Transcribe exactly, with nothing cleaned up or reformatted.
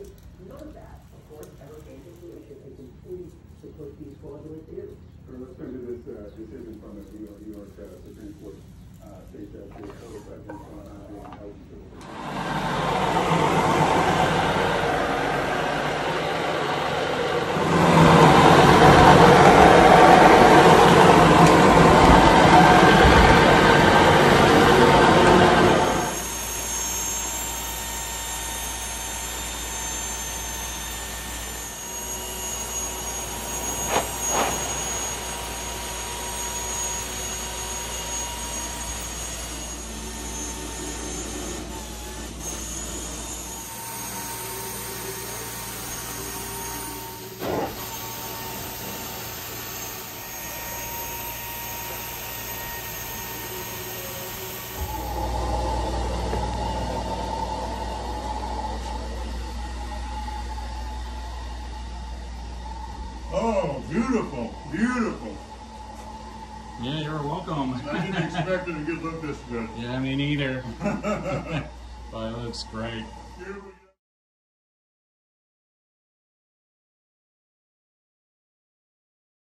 office. None of that, of course, ever came to fruition. They continue to put these fraudulent theories. So let's turn to this uh, decision from the New York, New York uh, Supreme Court. Uh, states that the federal president uh, being held Oh, beautiful, beautiful. Yeah, you're welcome. I didn't expect it to get look this good. Yeah, me neither. But it looks great. Here we